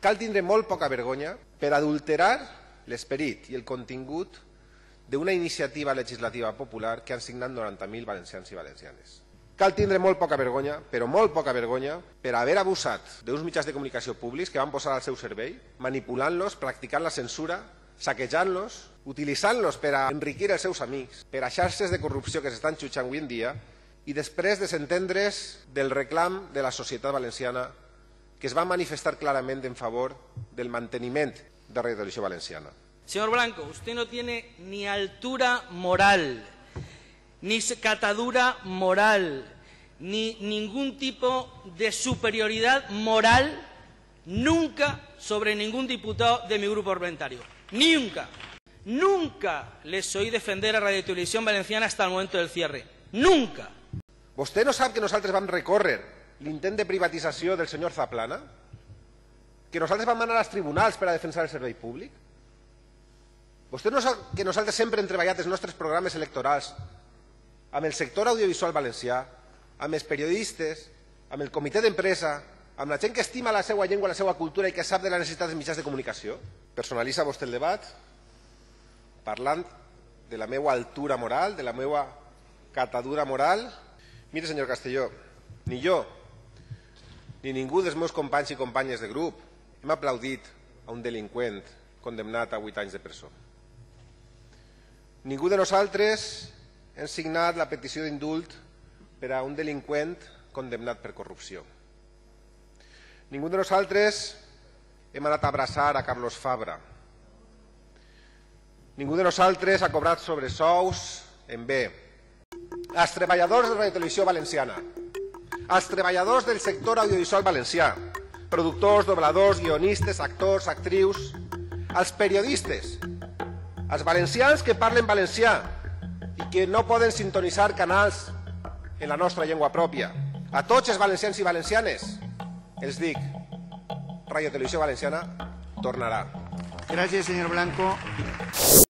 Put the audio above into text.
cal tindre molt poca vergonya per adulterar l'esperit i el contingut d'una iniciativa legislativa popular que han signat 90.000 valencians i valencianes. Cal tindre molt poca vergonya, però molt poca vergonya, per haver abusat d'uns mitjans de comunicació públics que van posar al seu servei, manipulant-los, practicant la censura, saquejant-los, utilitzant-los per a enriquir els seus amics, per a xarxes de corrupció que s'estan jutjant avui en dia, i després desentendre's del reclam de la societat valenciana que es va manifestar clarament en favor del manteniment de Radio Televisió Valenciana. Señor Blanco, usted no tiene ni altura moral, ni catadura moral, ni ningún tipo de superioridad moral nunca sobre ningún diputado de mi grupo parlamentario. Nunca. Nunca les oí defender a Radio Televisión Valenciana hasta el momento del cierre. Nunca. Vostè no sap que nosaltres vam recórrer l'intent de privatització del senyor Zaplana? Que nosaltres vam anar als tribunals per a defensar el servei públic? Vostè no sap que nosaltres sempre hem treballat els nostres programes electorals amb el sector audiovisual valencià, amb els periodistes, amb el comitè d'empresa, amb la gent que estima la seva llengua, la seva cultura i que sap de la necessitat dels mitjans de comunicació? Personalitza vostè el debat parlant de la meva altura moral, de la meva catadura moral. Mire, senyor Castelló, ni jo ni ningú dels meus companys i companyes de grup hem aplaudit a un delinqüent condemnat a 8 anys de presó. Ningú de nosaltres hem signat la petició d'indult per a un delinqüent condemnat per corrupció. Ningú de nosaltres hem anat a abraçar a Carlos Fabra. Ningú de nosaltres ha cobrat sobresous en bé. Els treballadors de Radio Televisió Valenciana, els treballadors del sector audiovisual valencià, productors, dobladors, guionistes, actors, actrius, els periodistes, els valencians que parlen valencià i que no poden sintonitzar canals en la nostra llengua pròpia. A tots els valencians i valencianes els dic, Radio Televisió Valenciana tornarà. Gracias, señor Blanco.